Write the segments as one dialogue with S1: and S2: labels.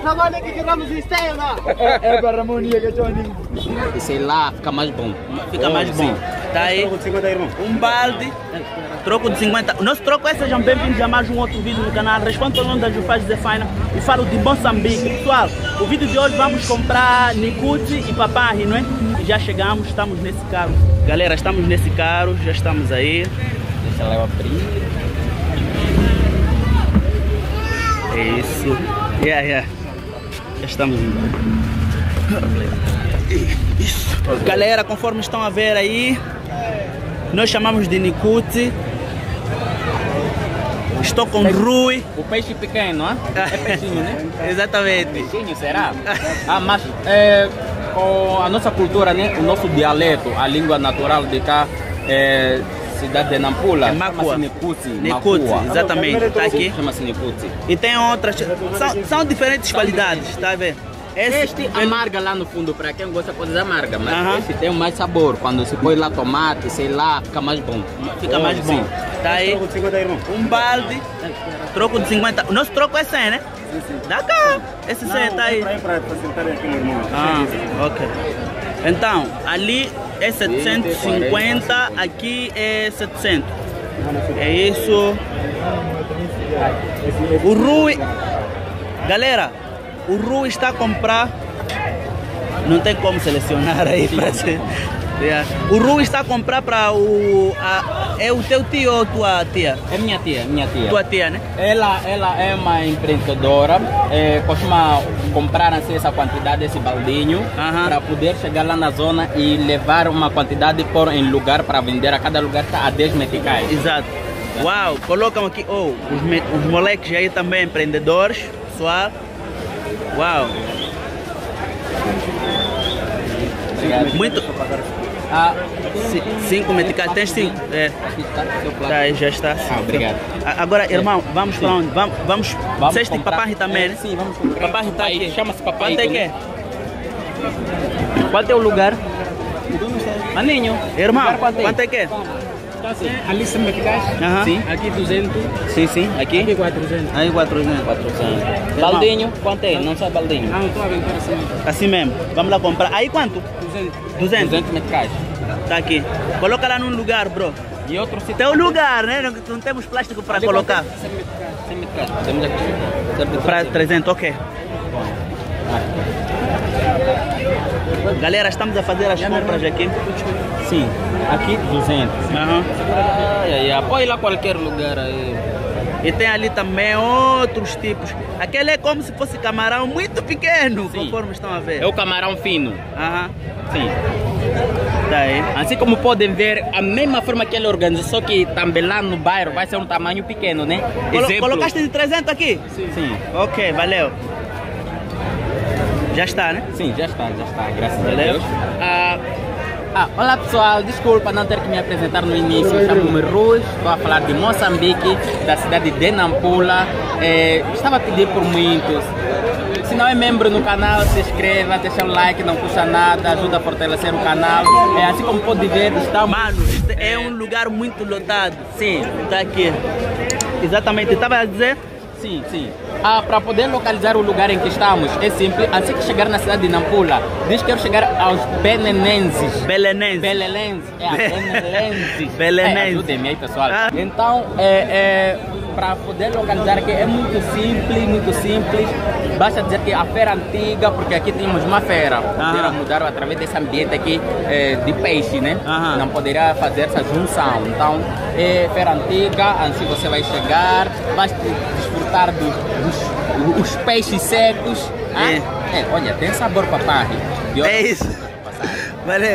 S1: agora que tiramos o esteio, não?
S2: É para a harmonia que eu tenho.
S3: E sei lá, fica mais bom.
S4: Fica mais bom. Tá aí.
S1: Troco de 50, irmão.
S4: Um balde. Troco de 50. O nosso troco é, sejam bem-vindos a mais um outro vídeo no canal. Respondo ao nome da Jufaz Zé Faina e falo de Moçambique. Pessoal, o vídeo de hoje vamos comprar Nikuti e Paparri, não é? E já chegamos, estamos nesse carro. Galera, estamos nesse carro, já estamos aí.
S3: Deixa ela abrir.
S4: É isso. Já estamos indo. Isso. Galera, conforme estão a ver aí, nós chamamos de Nikuti. Estou com Rui.
S3: O peixe pequeno, hein? É peixinho, né?
S4: Exatamente.
S3: Peixinho, será? Mas com a nossa cultura, né? O nosso dialeto, a língua natural de cá, cidade de Nampula,
S4: é Macua.
S3: Nikuti.
S4: Nikuti, exatamente, está aqui.
S3: Chama-se Nikuti.
S4: E tem outras, são diferentes qualidades, está a ver?
S3: Este amarga lá no fundo, para quem gosta de coisas amargas, mas esse tem mais sabor. Quando se põe lá tomate, sei lá, fica mais bom.
S4: Fica mais bom. Tá aí,
S1: Troco de 50, irmão.
S4: um balde, troco de 50. O nosso troco é 100, né?
S1: Sim.
S4: Dá cá, esse 100 tá aí.
S1: Para sentarem aqui, meu irmão.
S4: Ok. Então, ali é 750, aqui é 700. É isso. O Rui, galera, o Rui está a comprar. Não tem como selecionar aí para ser. O Rui está a comprar para é o teu tio ou tua tia?
S3: É minha tia.
S4: Tua tia, né?
S3: Ela é uma empreendedora, costuma comprar assim, essa quantidade, esse baldinho, para poder chegar lá na zona e levar uma quantidade por em lugar para vender. A cada lugar está a 10 meticais.
S4: Exato. Uau, colocam aqui, os moleques aí também empreendedores, pessoal. Uau.
S3: Obrigado.
S4: Muito. 5 meticais, tens 5? É.
S3: Aqui está, seu plato.
S4: Tá, já está.
S3: Obrigado.
S4: Agora, irmão, vamos para onde? Vamos disseste
S3: comprar.
S4: Paparri também, né?
S3: Sim, vamos comprar.
S4: Paparri está aqui.
S3: Chama-se Paparri.
S4: Quanto é que é? Qual é o lugar?
S3: Maninho.
S4: Irmão,
S3: Quanto
S4: quanto é que é?
S1: Ali 100 meticais.
S4: Sim.
S1: Aqui 200.
S4: Sim. Aqui?
S1: Aqui 400.
S4: Aí 400.
S3: 400. Baldinho, quanto é? Não sabe baldinho?
S1: Não estou a vender assim.
S4: Assim mesmo. Vamos lá comprar. Aí quanto? 200.
S3: 200 meticais.
S4: Tá aqui. Coloca lá num lugar, bro.
S3: E outro sítio.
S4: Tem um lugar, né? Não temos plástico para colocar.
S3: 100 meticais. Temos aqui.
S4: Para 300, ok. Galera, estamos a fazer as compras aqui.
S3: Sim, aqui 200. Põe lá qualquer lugar aí.
S4: E tem ali também outros tipos. Aquele é como se fosse camarão muito pequeno, conforme estão a ver.
S3: É o camarão fino. Sim.
S4: Tá aí.
S3: Assim como podem ver, a mesma forma que ele organizou, só que também lá no bairro vai ser um tamanho pequeno, né?
S4: Colocaste de 300 aqui?
S3: Sim.
S4: Ok, valeu. Já está, né?
S3: Sim, já está, graças a Deus. Olá pessoal, desculpa não ter que me apresentar no início. Eu chamo-me Rui, estou a falar de Moçambique, da cidade de Nampula. Estava a pedir por muitos. Se não é membro no canal, se inscreva, deixa o like, não custa nada, ajuda a fortalecer o canal. Assim como pode ver, estamos...
S4: Mano, é um lugar muito lotado.
S3: Sim.
S4: Tá aqui. Exatamente, estava a dizer?
S3: Sim. Para poder localizar o lugar em que estamos, é simples. Assim que chegar na cidade de Nampula, diz que quero chegar aos Belenenses.
S4: Belenenses.
S3: Belenenses. Ajudem-me aí, pessoal. Então, para poder localizar aqui é muito simples. Basta dizer que a feira antiga, porque aqui tínhamos uma feira. Mudaram através desse ambiente aqui de peixe, né? Não poderia fazer essa junção. Então, é feira antiga, assim você vai chegar, vai desfrutar dos peixes secos. Olha, tem sabor paparri.
S4: É isso. Valeu.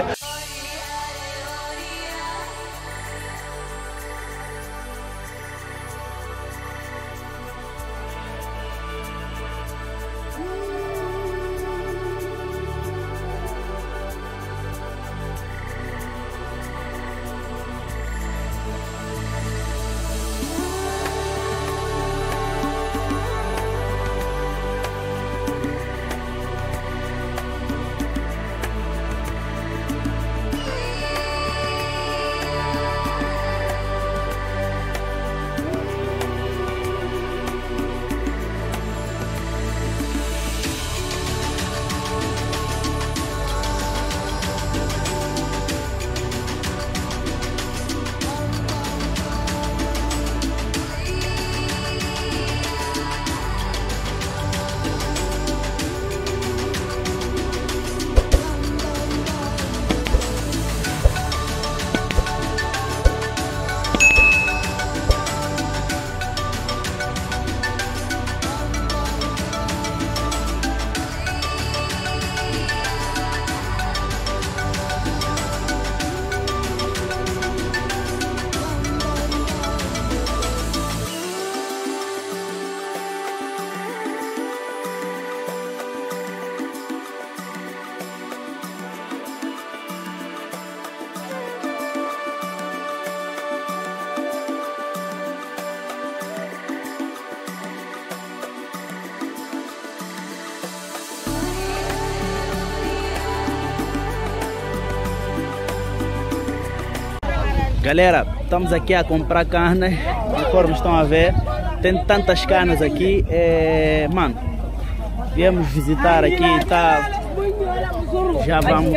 S4: Galera, estamos aqui a comprar canas, conforme estão a ver. Tem tantas canas aqui. Mano, viemos visitar aqui, tá? Já vamos.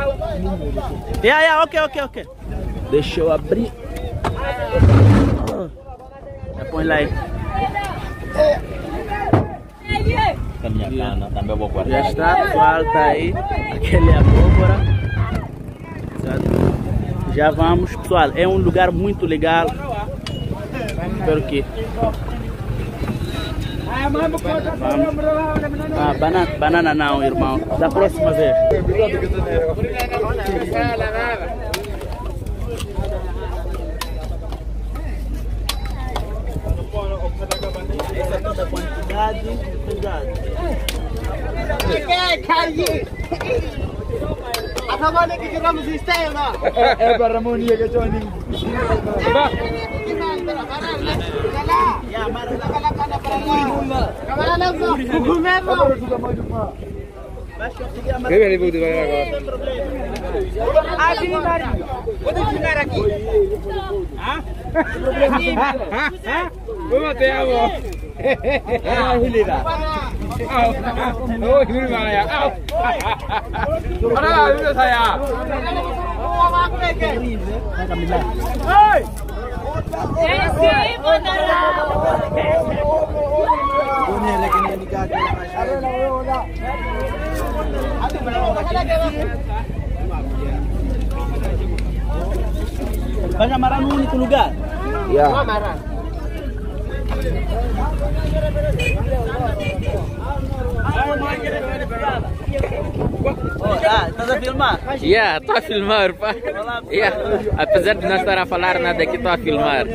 S4: Ok. Deixa eu abrir. Já põe lá aí. Já está, pessoal, tá aí. Aquele é a abóbora. Já vamos, pessoal. É um lugar muito legal. Espero que. Banana não, irmão. Da próxima vez. Essa é toda a quantidade.
S2: É para Ramonia que Johnny. Que bem pode vai agora. Pode ficar aqui. Vamos até a boa. Oh, que maravilha. Para, viu saya.
S4: Vai amarrar no único lugar?
S2: Yeah.
S4: Estás a filmar?
S3: Estou a filmar, pá. Apesar de não estar a falar nada aqui, estou a filmar.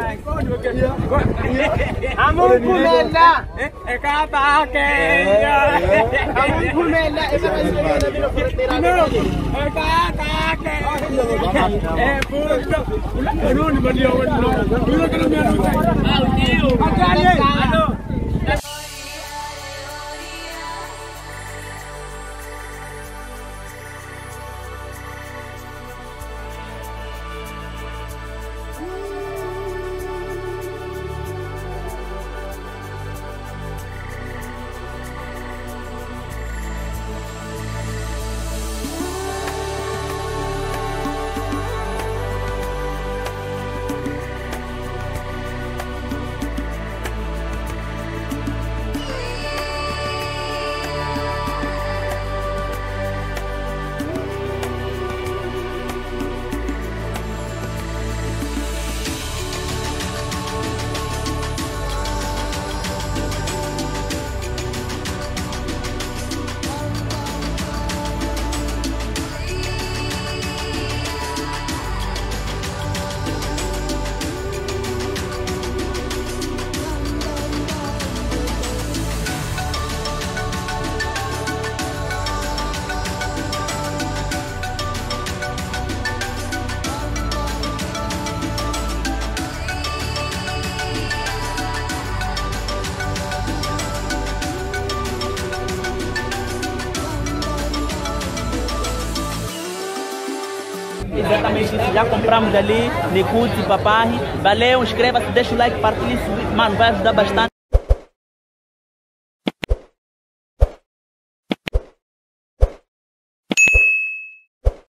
S4: Exatamente isso, já compramos ali, Nikut e Papai. Valeu, inscreva-se, deixa o like, partilhe isso, mano, vai ajudar bastante.